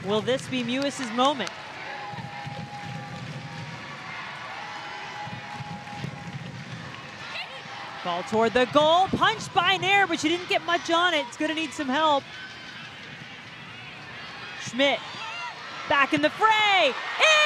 Will this be Mewis's moment? Ball toward the goal, punched by Nair, but she didn't get much on it. It's gonna need some help. Schmidt, back in the fray,